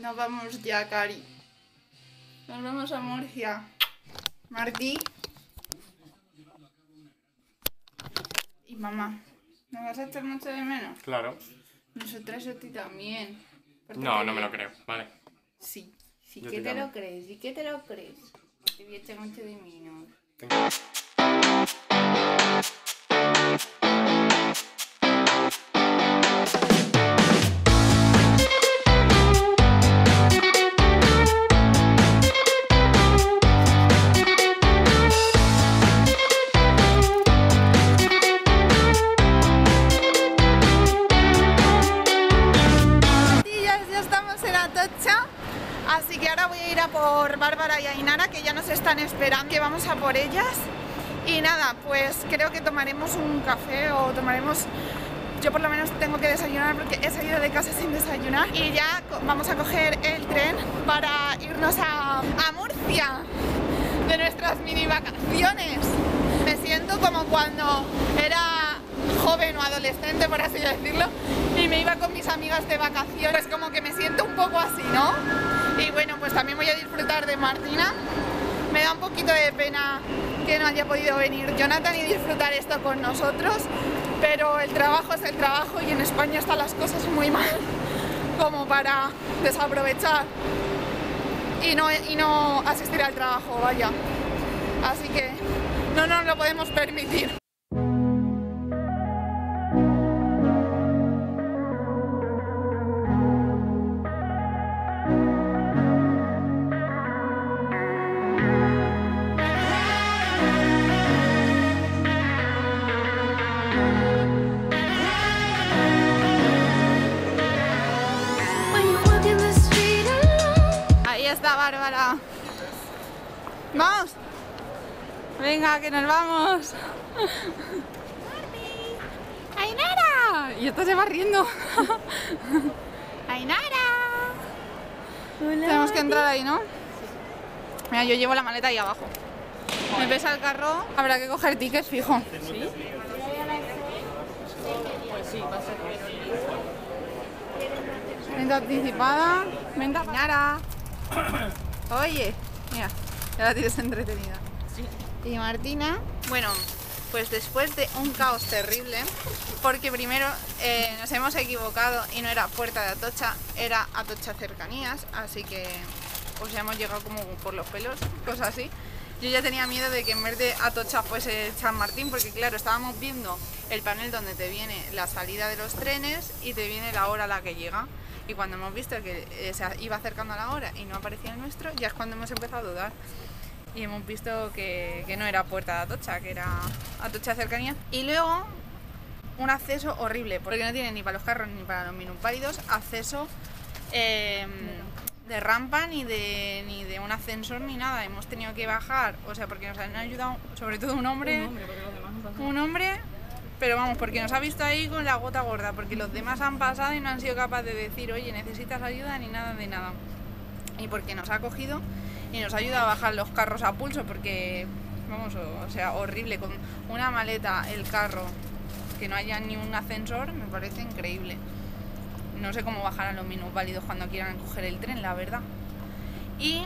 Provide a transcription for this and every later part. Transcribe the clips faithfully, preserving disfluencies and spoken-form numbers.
Nos vamos ya, Cari. Nos vamos a Murcia. Martí. Y mamá. ¿Me vas a echar mucho de menos? Claro. Nosotras a ti también. No, no me lo creo, vale. Sí, sí Yo que te te llamo. lo crees, sí que te lo crees. Te voy a echar mucho de menos. Venga. Así que ahora voy a ir a por Bárbara y Ainara, que ya nos están esperando, que vamos a por ellas. Y nada, pues creo que tomaremos un café o tomaremos... Yo por lo menos tengo que desayunar porque he salido de casa sin desayunar. Y ya vamos a coger el tren para irnos a, a Murcia, de nuestras mini vacaciones. Me siento como cuando era joven o adolescente, por así decirlo, y me iba con mis amigas de vacaciones, como que me siento un poco así, ¿no? Y bueno, pues también voy a disfrutar de Martina. Me da un poquito de pena que no haya podido venir Jonathan y disfrutar esto con nosotros, pero el trabajo es el trabajo y en España están las cosas muy mal como para desaprovechar y no, y no asistir al trabajo, vaya. Así que no nos lo podemos permitir. Está Bárbara. ¡Vamos! Venga, que nos vamos. ¡Ainara! Y esto se va riendo. ¡Ainara! Hola, tenemos que entrar ahí, ¿no? Mira, yo llevo la maleta ahí abajo. Me pesa el carro, habrá que coger tickets fijo. ¿Sí? Pues sí, va a ser. Venta anticipada. Venta Ainara. Oye, mira, ya la tienes entretenida. Sí. Y Martina, bueno, pues después de un caos terrible, porque primero eh, nos hemos equivocado y no era Puerta de Atocha, era Atocha Cercanías, así que pues ya hemos llegado como por los pelos, cosas así. Yo ya tenía miedo de que en vez de Atocha fuese San Martín, porque claro, estábamos viendo el panel donde te viene la salida de los trenes y te viene la hora a la que llega. Y cuando hemos visto que eh, se iba acercando a la hora y no aparecía el nuestro, ya es cuando hemos empezado a dudar. Y hemos visto que, que no era Puerta de Atocha, que era Atocha Cercanías. Y luego, un acceso horrible, porque no tiene ni para los carros ni para los minusválidos acceso eh, de rampa, ni de, ni de un ascensor, ni nada. Hemos tenido que bajar, o sea, porque nos han ayudado, sobre todo un hombre, Un hombre, porque los demás no pasan. un hombre, pero vamos, porque nos ha visto ahí con la gota gorda, porque los demás han pasado y no han sido capaces de decir, oye, necesitas ayuda, ni nada de nada. Y porque nos ha cogido y nos ha ayudado a bajar los carros a pulso, porque, vamos, o, o sea, horrible, con una maleta, el carro, que no haya ni un ascensor, me parece increíble. No sé cómo bajarán los minusválidos cuando quieran coger el tren, la verdad. Y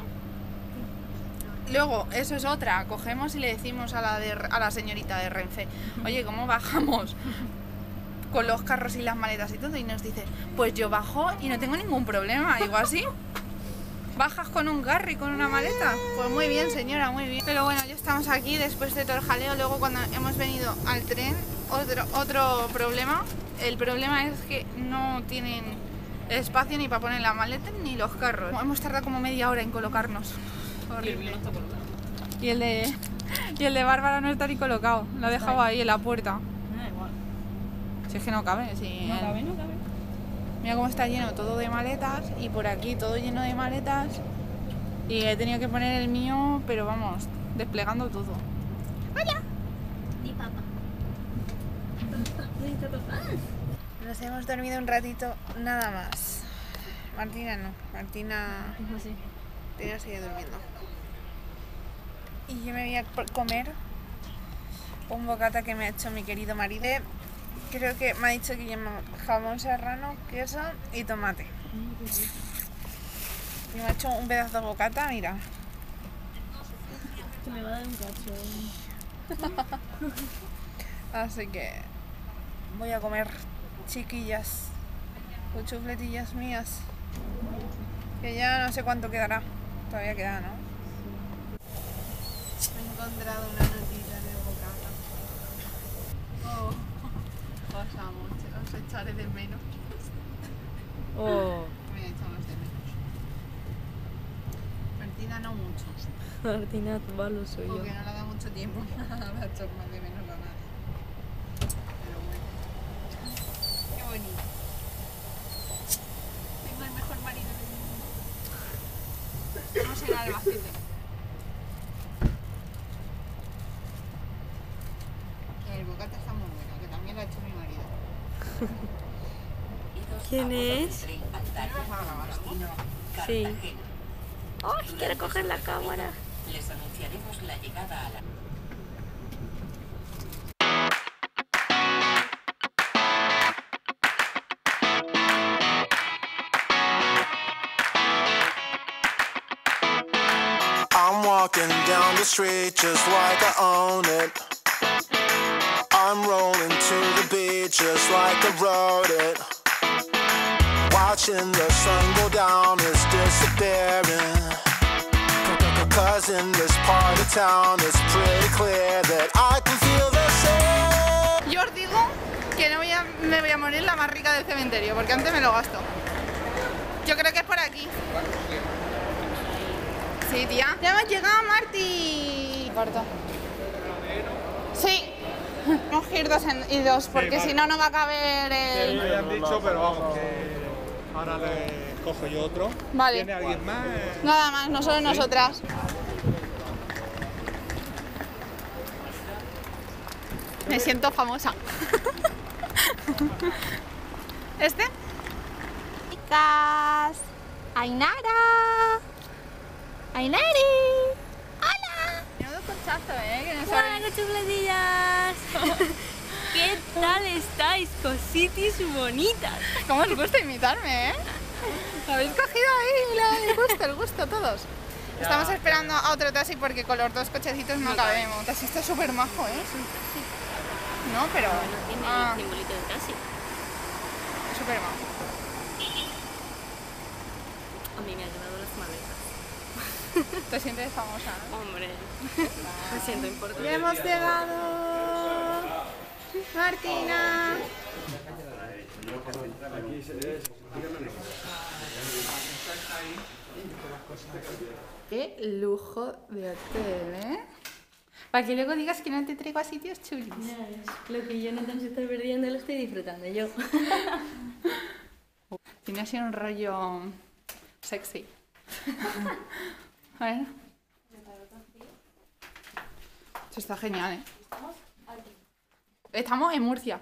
luego, eso es otra, cogemos y le decimos a la, de, a la señorita de Renfe, oye, ¿cómo bajamos? Con los carros y las maletas y todo, y nos dice, pues yo bajo y no tengo ningún problema, digo así. ¿Bajas con un carro y con una maleta? Pues muy bien, señora, muy bien. Pero bueno, ya estamos aquí después de todo el jaleo. Luego cuando hemos venido al tren, otro, otro problema. El problema es que no tienen espacio ni para poner la maleta ni los carros. Hemos tardado como media hora en colocarnos. Horrible. Y el de, y el de Bárbara no está ni colocado. Lo ha dejado ahí en la puerta. Da igual. Si es que no cabe. Si No cabe, no cabe. Mira cómo está lleno todo de maletas y por aquí todo lleno de maletas. Y he tenido que poner el mío, pero vamos, desplegando todo. ¡Hola! Di papá. ¿Dónde está papá? Nos hemos dormido un ratito, nada más. Martina no, Martina, Es así. Martina sigue durmiendo. Y yo me voy a por- comer un bocata que me ha hecho mi querido marido. Creo que me ha dicho que lleva jamón serrano, queso y tomate. Y me ha hecho un pedazo de bocata, mira. Que me va a dar un cacho. Así que voy a comer chiquillas o chufletillas mías. Que ya no sé cuánto quedará. Todavía queda, ¿no? He encontrado una notita de bocata. Oh, os amo, os echaré de menos. Oh, Me echamos de menos. Martina no mucho, Martina, tu lo soy yo. porque no le da mucho tiempo a echarme de menos a nadie. Pero bueno, qué bonito. Tengo el mejor marido del mundo. Estamos en Albacete. El bocata está muy bueno, que también lo ha hecho mi marido. ¿Quién es? ¿No vas a grabar algo? Sí. ¡Ay, quiero coger la cámara! Les anunciaremos la llegada a la... I'm walking down the street just like I own it. I'm rolling to the beat just like I wrote it. Watching the sun go down is disappearing. Cause in this part of town it's pretty clear that I can feel the same. Yo os digo que no voy a, me voy a morir la más rica del cementerio, porque antes me lo gasto. Yo creo que es por aquí. Sí, tía. Ya hemos llegado, Marti. Corto. Sí. Vamos a ir dos en- y dos, porque Sí, vale. si no, no va a caber Me el... habían dicho, pero vamos, que ahora le cojo yo otro. Vale. ¿Tiene alguien más? Nada más, no solo nosotras. Me siento famosa. ¿Este? Chicas. Ainara. Ainari. Hola. Menudo conchazo, ¿eh? Que no saben. ¡Hola, chufletillas! ¿Qué tal estáis, cositis bonitas? ¿Cómo os gusta imitarme, eh? Lo habéis cogido ahí, la- el gusto, el gusto, todos. Estamos esperando a otro taxi porque con los dos cochecitos no cabemos. El taxista es súper majo, ¿eh? No, pero... No tiene Ah, el simbolito de taxi. es súper majo. A mí me ha llevado las maletas. Te sientes famosa, ¿no? Hombre, me siento importante. ¡Ya hemos llegado! ¡Martina! ¡Qué lujo de hotel, eh! Para que luego digas que no te traigo a sitios chulis. Lo que yo no te estoy perdiendo lo estoy disfrutando yo. Tiene así un rollo sexy. A ver. Esto está genial, ¿eh? Estamos en Murcia.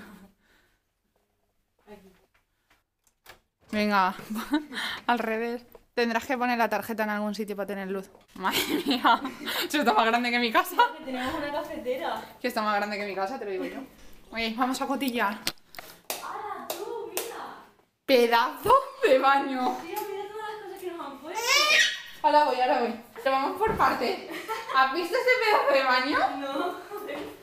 Venga, al revés. Tendrás que poner la tarjeta en algún sitio para tener luz. Madre mía, eso está más grande que mi casa. Que tenemos una cafetera. Que está más grande que mi casa, te lo digo yo. Oye, vamos a cotillar. ¡Hala, tú, mira! Pedazo de baño. Mira, mira todas las cosas que nos han puesto. Ahora voy, ahora voy. Pero vamos por partes. ¿Has visto ese pedazo de baño? No.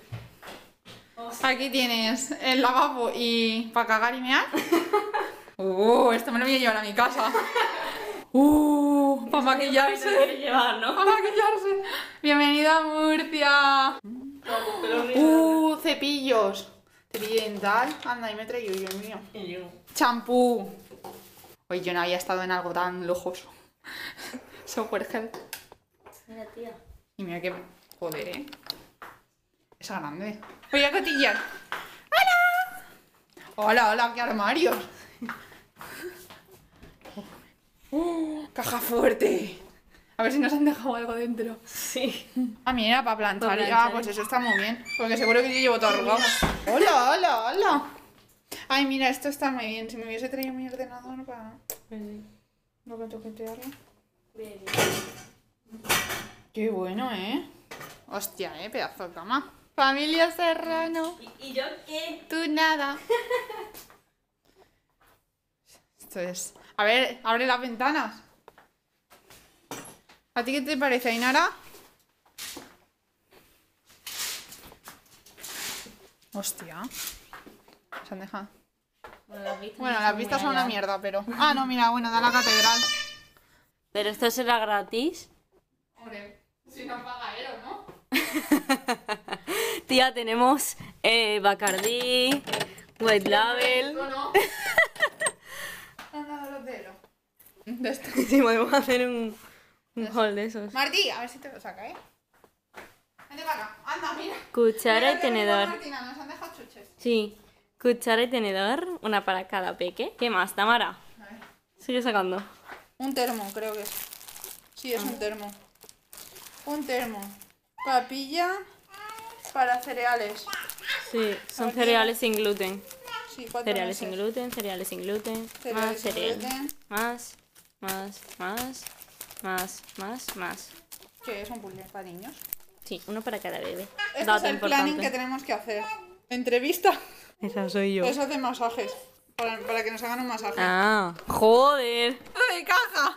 Aquí tienes el lavabo y para cagar y mear. Uh, esto me lo voy a llevar a mi casa. Uh, para Quiere maquillarse. llevar, ¿no? Para maquillarse. Bienvenido a Murcia. Uh, cepillos. Cepillo dental. Anda, y me he traído yo el mío. Y yo. Champú. Oye, yo no había estado en algo tan lujoso. Software Health. Mira, tía. Y mira que... Joder, ¿eh? Es grande. Voy a cotillar. ¡Hola! Hola, hola, qué armarios. Uh, caja fuerte. A ver si nos han dejado algo dentro. Sí. Ah, mira, para planchar. Pa' Ah, planchar. pues eso está muy bien. Porque seguro que yo llevo todo arrugado. Hola, hola, hola. Ay, mira, esto está muy bien. Si me hubiese traído mi ordenador para... No que toquetearlo. Bien. Qué bueno, ¿eh? Hostia, ¿eh? Pedazo de cama. Familia Serrano. ¿Y, ¿Y yo qué? Tú nada. Esto es... A ver, abre las ventanas. ¿A ti qué te parece, Ainara? Hostia. Se han dejado. Bueno, las vistas, Bueno, no las son vistas muy son una allá. mierda, pero... Ah, no, mira, bueno, da la catedral. Pero esto será gratis. Hombre, si no paga Ero, ¿no? Tía, tenemos eh, Bacardí, White Label. ¿No? Han dado los de Ero. De esto. Sí, podemos hacer un, un haul de esos. Martí, a ver si te lo saca, ¿eh? Vente para acá. Anda, mira. Cuchara Mira y que tenedor. rico, Martina, nos han dejado chuches. Sí, cuchara y tenedor, una para cada peque. ¿Qué más, Tamara? A ver. Sigue sacando. Un termo, creo que es. Sí, es un termo. Un termo. Papilla para cereales. Sí, son Aquí. cereales sin gluten. Sí, cuatro Cereales sin meses. gluten, cereales sin gluten, Cereales más sin cereal. gluten. Más, más, más, más, más, más. Que es un puzzle para niños. Sí, uno para cada bebé. Este Dato es el planning que importante. tenemos que hacer. Entrevista. Esa soy yo. Eso de masajes. Para, para que nos hagan un masaje. Ah, joder. ¡De caja!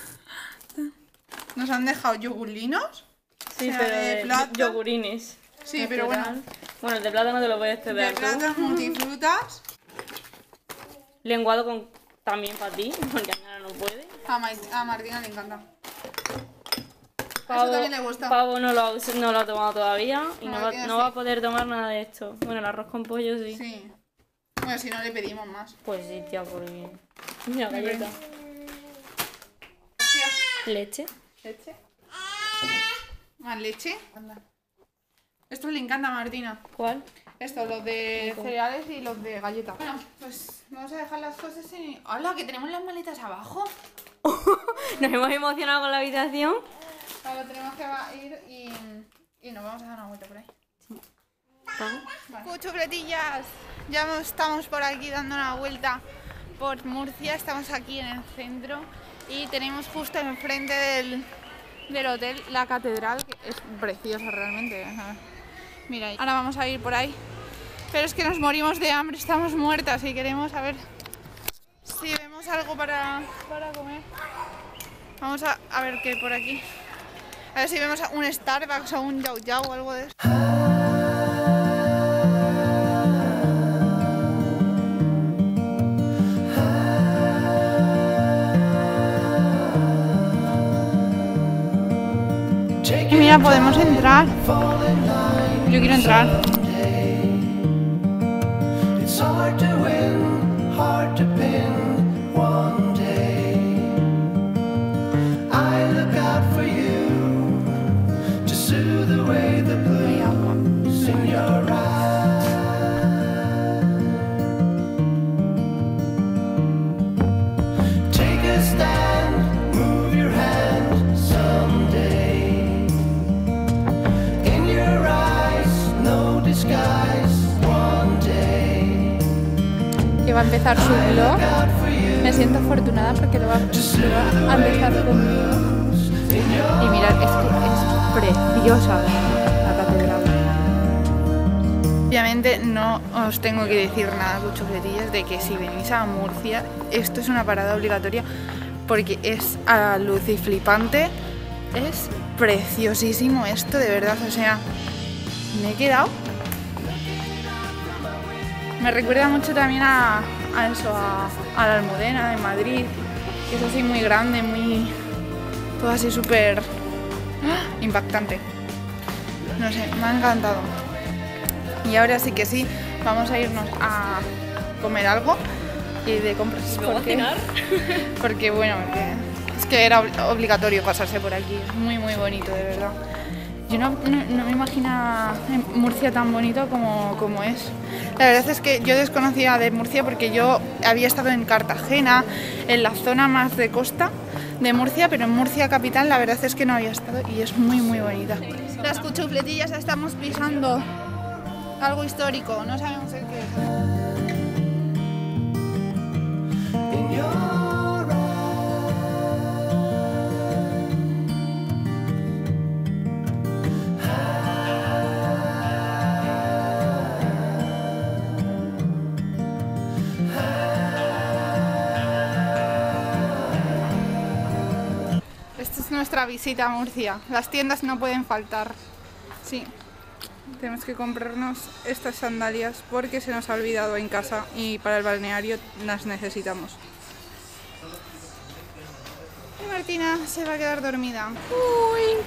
Nos han dejado yogulinos. Sí, O sea, pero de de plátano. yogurines. Sí, pero bueno. Natural. Bueno, el de plátano te lo puedes De ceder tú. plátanos multifrutas. Lenguado con también para ti, porque Ana no puede. A, Ma- a Martina le encanta. Pavo, Eso también le gusta. Pavo no lo, ha us- no lo ha tomado todavía y No, no, va, tiene no sí. va a poder tomar nada de esto. Bueno, el arroz con pollo sí. Sí. Bueno, si no le pedimos más. Pues sí, tía, por bien. Mira, galleta. Hostia. Leche. ¿Leche? ¿Más leche? Anda. Esto le encanta a Martina. ¿Cuál? Esto, los de cereales y los de galleta. Bueno, pues vamos a dejar las cosas y... ¡Hola! Que tenemos las maletas abajo. Nos hemos emocionado con la habitación. Ahora tenemos que va- ir y, y nos vamos a dar una vuelta por ahí. Vale. Chucletillas, ya estamos por aquí dando una vuelta por Murcia, estamos aquí en el centro y tenemos justo enfrente del, del hotel la catedral, que es preciosa realmente. A ver, mira, ahora vamos a ir por ahí, pero es que nos morimos de hambre, estamos muertas y queremos a ver si vemos algo para, para comer. Vamos a, a ver qué hay por aquí. A ver si vemos un Starbucks o un Yao Yao o algo de eso. Y mira, podemos entrar. Yo quiero entrar. It's hard to win, hard to pin one day. I look out for you to soothe away the blues in your eyes. Take a stand, move your hand someday. In your eyes, no disguise one day. Que va a empezar su vlog. Me siento afortunada porque lo va, lo va a empezar conmigo. Y mirad, es que es preciosa la catedral. Obviamente no os tengo que decir nada, cuchufletillas, de que si venís a Murcia, esto es una parada obligatoria porque es a luz y flipante. Es preciosísimo esto, de verdad, o sea, me he quedado. Me recuerda mucho también a, a eso, a, a la Almudena de Madrid, que es así muy grande, muy... todo así súper ¡ah! Impactante. No sé, me ha encantado. Y ahora sí que sí, vamos a irnos a comer algo y de compras. ¿Luego a porque, cenar? porque bueno, porque es que era ob- obligatorio pasarse por aquí. Es muy muy bonito, de verdad. Yo no, no, no me imagino Murcia tan bonito como, como es. La verdad es que yo desconocía de Murcia porque yo había estado en Cartagena, en la zona más de costa de Murcia, pero en Murcia capital la verdad es que no había estado y es muy muy bonita. Las cuchufletillas estamos pisando algo histórico, no sabemos el qué es. In your Esto es Tenemos nuestra visita a Murcia. Las tiendas no pueden faltar. Sí. Tenemos que comprarnos estas sandalias porque se nos ha olvidado en casa y para el balneario las necesitamos. Y Martina se va a quedar dormida. Uy.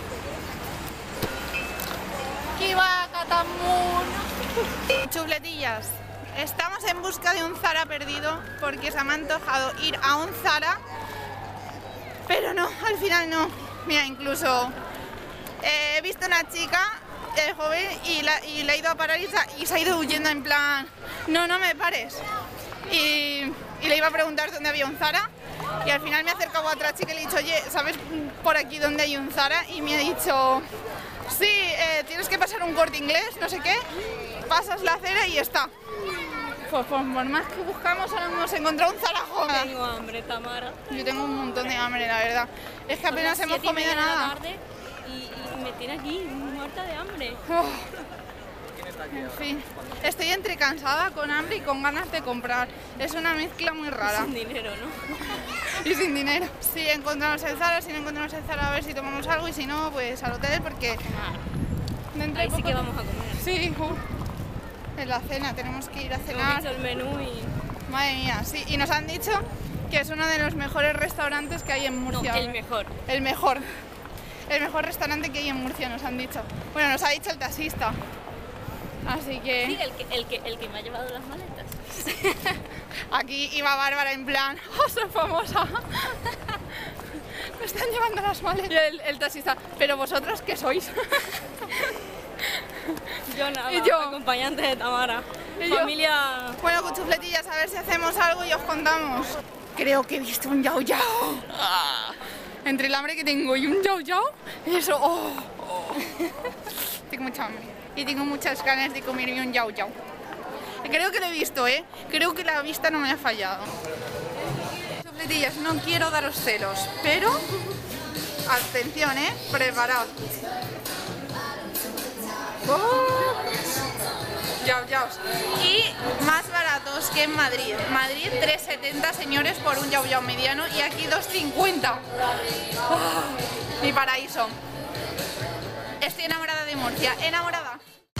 ¡Qué va, Catamun! Chufletillas. Estamos en busca de un Zara perdido porque se me ha antojado ir a un Zara, pero no, al final no. Mira, incluso eh, he visto una chica eh, joven y, la, y le he ido a parar y se, ha, y se ha ido huyendo en plan, no, no me pares. Y, y le iba a preguntar dónde había un Zara y al final me he acercado a otra chica y le he dicho, oye, ¿sabes por aquí dónde hay un Zara? Y me ha dicho, sí, eh, tienes que pasar un Corte Inglés, no sé qué, pasas la acera y está. Pues, pues por más que buscamos ahora hemos encontrado un Zara joven. Tengo hambre, Tamara. Yo tengo un montón de hambre, la verdad. Es que apenas Son las hemos siete y comido media de la nada. tarde y, y me tiene aquí muerta de hambre. Oh. En fin, estoy entre cansada, con hambre y con ganas de comprar. Es una mezcla muy rara. Sin dinero, ¿no? Y sin dinero. Si encontramos el Zara, si no encontramos el Zara, a ver si tomamos algo y si no, pues al hotel porque... dentro de Ahí sí poco- que vamos a comer. Sí, uh, en la cena, tenemos que ir a Hemos cenar. visto el menú y... Madre mía, sí, y nos han dicho que es uno de los mejores restaurantes que hay en No, Murcia. el mejor. El mejor. El mejor restaurante que hay en Murcia, nos han dicho. Bueno, nos ha dicho el taxista. Así Sí, que el que, el que, el que me ha llevado las maletas. aquí iba Bárbara en plan, ¡oh, soy famosa! Me están llevando las maletas. Y el, el taxista, ¿pero vosotros qué sois? Yo nada, Y yo. acompañante de Tamara. Y yo. Familia... Bueno, con chufletillas, a ver si hacemos algo y os contamos. Creo que he visto un yao yao. Ah. Entre el hambre que tengo y un yao yao, eso, oh, oh. Tengo mucha hambre y tengo muchas ganas de comerme un yao yao. Creo que lo he visto, ¿eh? Creo que la vista no me ha fallado. Chufletillas, no quiero daros celos, pero atención, ¿eh? Preparad. Oh. Yao yaos. Y más baratos que en Madrid. Madrid tres setenta, señores, por un yao yao mediano y aquí dos cincuenta. Oh, mi paraíso. Estoy enamorada de Murcia, enamorada.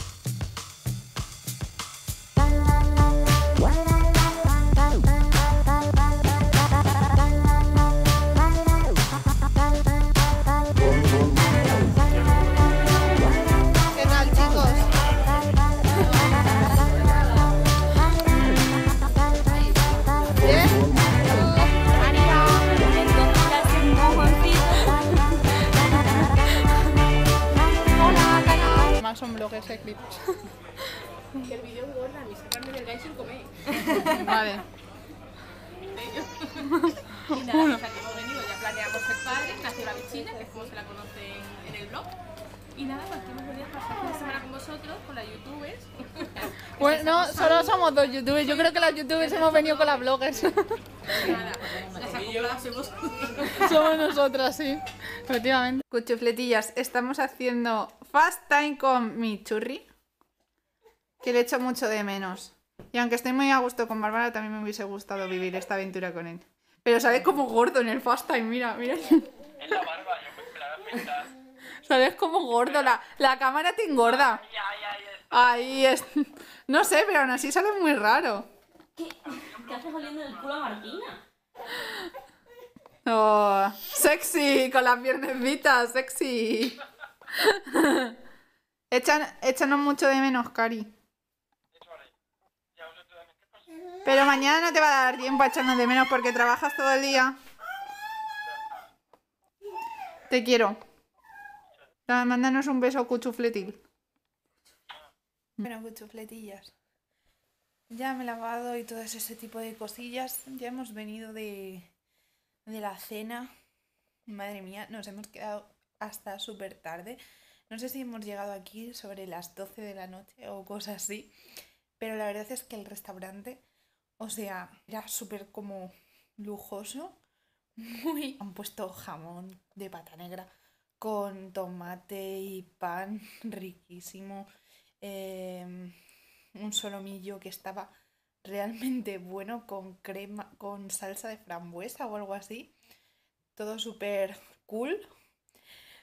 ¿Qué tal, chicos? ¿Bien? Más son bloggers escritos. Que el vídeo engorda, mis carnes del gallo sin comer. Vale. Y nada, o sea, que hemos venido, ya planeamos ser padres, nació la bichina, que es como se la conocen en el blog. Y nada, pues que hemos venido a pasar una semana con vosotros, con las youtubers. Bueno, solo somos dos youtubers. Yo creo que las youtubers hemos venido con las bloggers. Nada, las acopladas somos Somos nosotras, sí. Efectivamente. Cuchufletillas, estamos haciendo fast time con mi churri, que le echo mucho de menos. Y aunque estoy muy a gusto con Bárbara, también me hubiese gustado vivir esta aventura con él. Pero sale como gordo en el fast time, mira, mira. Es la barba, yo me la voy a pintar. Sales como gordo, la, la cámara te engorda. Ahí es. No sé, pero aún así sale muy raro. ¿Qué, ¿Qué haces oliendo el culo a Martina? Oh, sexy, con las piernecitas, sexy. Echan, échanos mucho de menos, Cari. Pero mañana no te va a dar tiempo a echarnos de menos porque trabajas todo el día. Te quiero. Mándanos un beso, cuchufletil. Bueno, cuchufletillas. Ya me he lavado y todo ese tipo de cosillas. Ya hemos venido de, de la cena. Madre mía, nos hemos quedado hasta súper tarde. No sé si hemos llegado aquí sobre las doce de la noche o cosas así. Pero la verdad es que el restaurante, o sea, era súper como lujoso. Muy... Han puesto jamón de pata negra con tomate y pan riquísimo. Eh, un solomillo que estaba realmente bueno con crema, con salsa de frambuesa o algo así. Todo súper cool.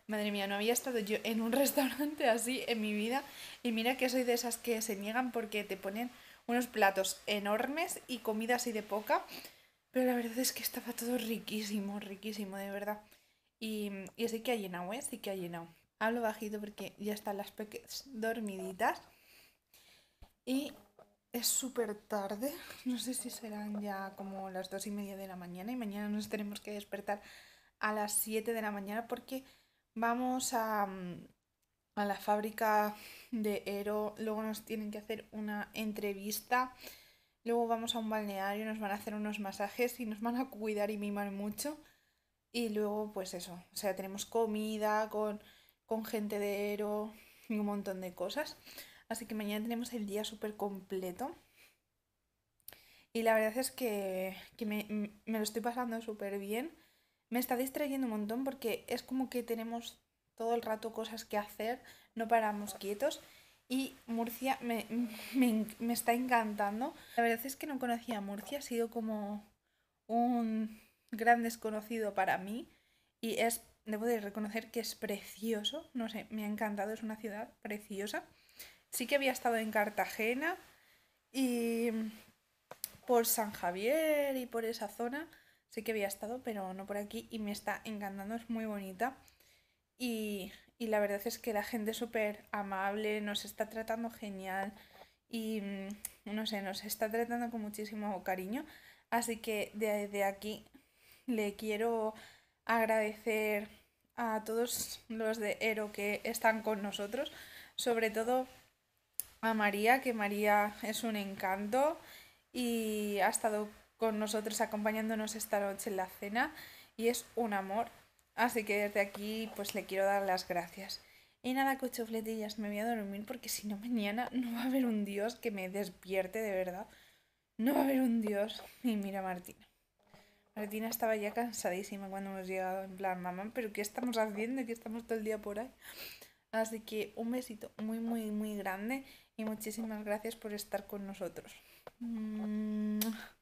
Madre mía, no había estado yo en un restaurante así en mi vida. Y mira que soy de esas que se niegan porque te ponen unos platos enormes y comida así de poca. Pero la verdad es que estaba todo riquísimo, riquísimo, de verdad. Y, y sí que ha llenado, ¿eh? Sí que ha llenado. Hablo bajito porque ya están las peques dormiditas. Y es súper tarde. No sé si serán ya como las dos y media de la mañana. Y mañana nos tenemos que despertar a las siete de la mañana porque vamos a, a la fábrica de Ero. Luego nos tienen que hacer una entrevista. Luego vamos a un balneario, nos van a hacer unos masajes y nos van a cuidar y mimar mucho. Y luego, pues eso, o sea, tenemos comida con, con gente de Ero y un montón de cosas. Así que mañana tenemos el día súper completo. Y la verdad es que, que me, me lo estoy pasando súper bien. Me está distrayendo un montón porque es como que tenemos todo el rato cosas que hacer, no paramos quietos. Y Murcia me, me, me está encantando. La verdad es que no conocía a Murcia, ha sido como un gran desconocido para mí. Y es, debo de reconocer que es precioso, no sé, me ha encantado, es una ciudad preciosa. Sí que había estado en Cartagena y por San Javier y por esa zona. Sí que había estado, pero no por aquí y me está encantando, es muy bonita. Y, y la verdad es que la gente es súper amable, nos está tratando genial y no sé, nos está tratando con muchísimo cariño. Así que desde aquí le quiero agradecer a todos los de Ero que están con nosotros, sobre todo a María, que María es un encanto y ha estado con nosotros acompañándonos esta noche en la cena y es un amor. Así que desde aquí pues le quiero dar las gracias. Y nada, cuchufletillas, me voy a dormir porque si no mañana no va a haber un Dios que me despierte de verdad. No va a haber un Dios. Y mira Martina. Martina estaba ya cansadísima cuando hemos llegado, en plan, mamá, ¿pero qué estamos haciendo? ¿Qué estamos todo el día por ahí? Así que un besito muy, muy, muy grande y muchísimas gracias por estar con nosotros.